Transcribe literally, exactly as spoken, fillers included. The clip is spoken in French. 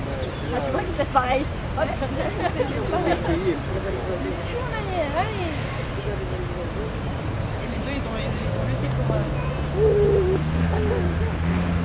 Ah, tu vois que c'est pareil. C'est toujours pareil. Allez, allez. Et les deux, ils ont, ils ont lutté pour... Euh...